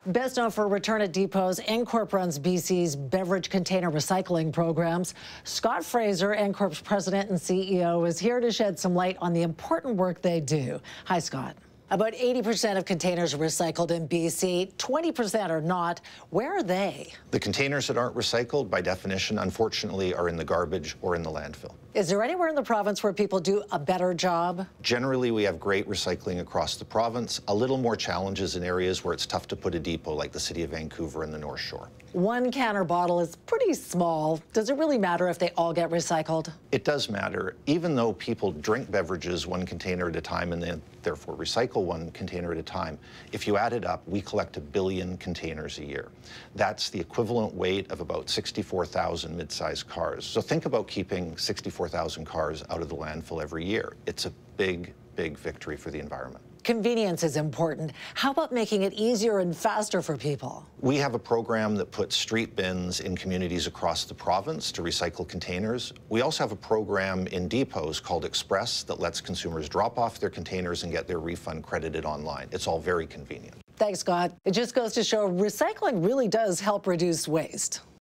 Best known for Return at Depots, Encorp runs BC's beverage container recycling programs. Scott Fraser, Encorp's president and CEO, is here to shed some light on the important work they do. Hi, Scott. About 80% of containers are recycled in BC, 20% are not. Where are they? The containers that aren't recycled, by definition, unfortunately, are in the garbage or in the landfill. Is there anywhere in the province where people do a better job? Generally, we have great recycling across the province. A little more challenges in areas where it's tough to put a depot, like the City of Vancouver and the North Shore. One can or bottle is pretty small. Does it really matter if they all get recycled? It does matter. Even though people drink beverages one container at a time and then therefore recycle one container at a time, if you add it up, we collect 1 billion containers a year. That's the equivalent weight of about 64,000 mid-sized cars. So think about keeping 64,000 cars out of the landfill every year. It's a big, big victory for the environment. Convenience is important. How about making it easier and faster for people? We have a program that puts street bins in communities across the province to recycle containers. We also have a program in depots called Express that lets consumers drop off their containers and get their refund credited online. It's all very convenient. Thanks, Scott. It just goes to show recycling really does help reduce waste.